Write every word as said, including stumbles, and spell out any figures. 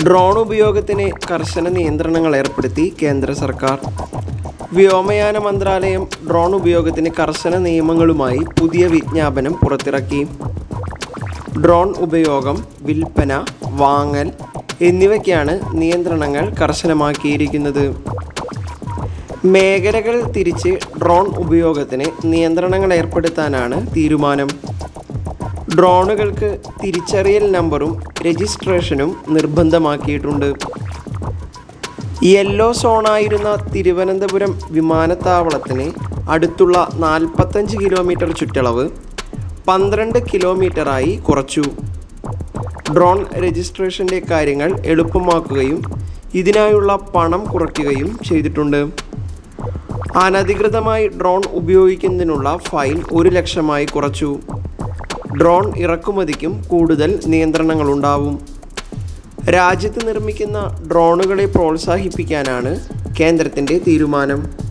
Drone ഉപയോഗത്തിന് കർശന നിയന്ത്രണങ്ങൾ ഏർപ്പെടുത്തി കേന്ദ്ര സർക്കാർ. വ്യോമയാന മന്ത്രാലയം ഡ്രോൺ ഉപയോഗത്തിന് കർശന നിയമങ്ങളുമായി പുതിയ വിജ്ഞാപനം പുറത്തിറക്കി. ഡ്രോൺ ഉപയോഗം, വിൽപ്പന, വാങ്ങൽ എന്നിവയ്ക്കാണ് നിയന്ത്രണങ്ങൾ കർശനമാക്കിയിരിക്കുന്നത്. മേഖലകൾ തിരിച്ച് ഡ്രോൺ ഉപയോഗത്തിന് നിയന്ത്രണങ്ങൾ ഏർപ്പെടുത്താനാണ് തീരുമാനം. ഡ്രോണുകൾക്ക് തിരിച്ചറിയൽ നമ്പറും രജിസ്ട്രേഷനും നിർബന്ധമാക്കിയിട്ടുണ്ട്. യെല്ലോ സോണായിരുന്ന തിരുവനന്തപുരം വിമാനത്താവളത്തിന് അടുത്തുള്ള നാൽപ്പത്തഞ്ച് കിലോമീറ്റർ ചുറ്റളവ് പന്ത്രണ്ട് കിലോമീറ്ററായി കുറച്ചു. ഡ്രോൺ രജിസ്ട്രേഷൻ്റെ കാര്യങ്ങൾ എളുപ്പമാക്കുകയും ഇതിനായുള്ള പണം കുറയ്ക്കുകയും ചെയ്തിട്ടുണ്ട്. അനധികൃതമായി ഡ്രോൺ ഉപയോഗിക്കുന്നതിനുള്ള ഫൈൻ ഒരു ലക്ഷമായി കുറച്ചു. ഡ്രോൺ ഇറക്കുമതിക്കും കൂടുതൽ നിയന്ത്രണങ്ങളുണ്ടാവും. രാജ്യത്ത് നിർമ്മിക്കുന്ന ഡ്രോണുകളെ പ്രോത്സാഹിപ്പിക്കാനാണ് കേന്ദ്രത്തിൻ്റെ തീരുമാനം.